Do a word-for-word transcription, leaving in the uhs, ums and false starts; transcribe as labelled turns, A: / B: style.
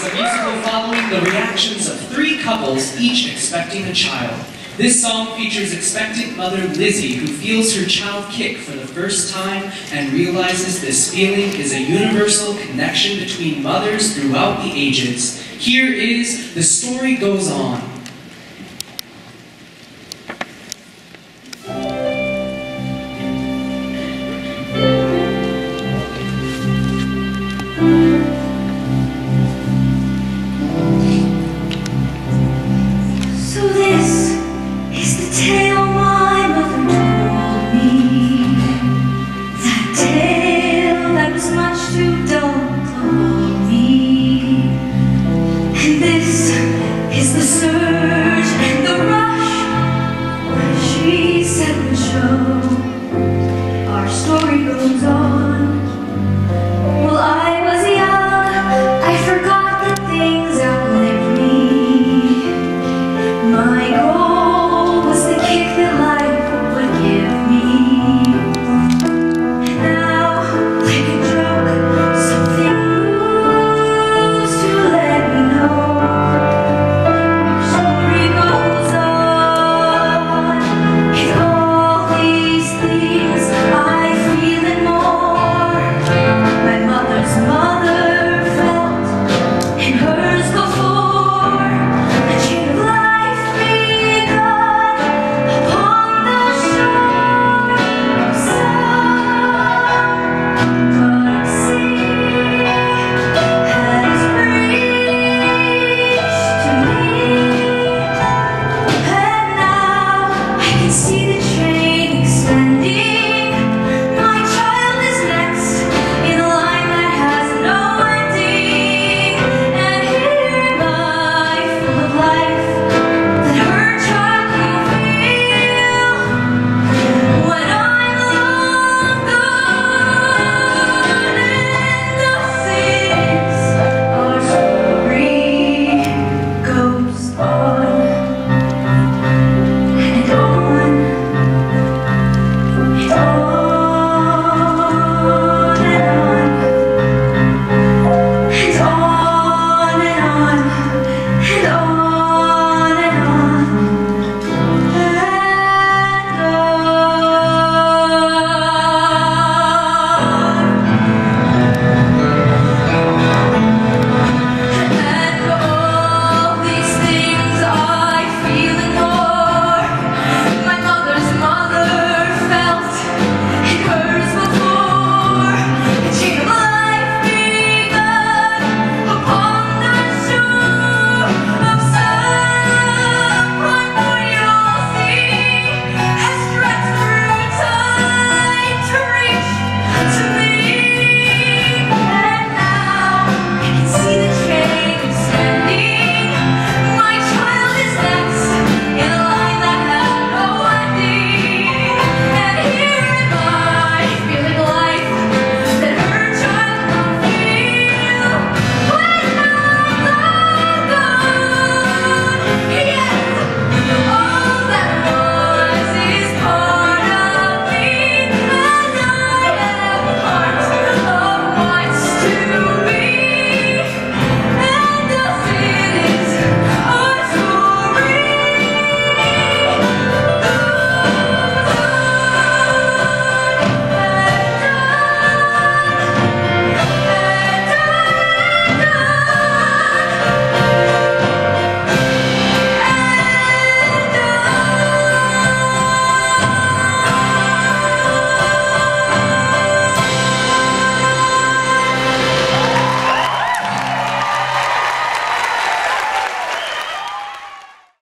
A: a musical following the reactions of three couples, each expecting a child. This song features expectant mother Lizzie, who feels her child kick for the first time and realizes this feeling is a universal connection between mothers throughout the ages. Here is The Story Goes On.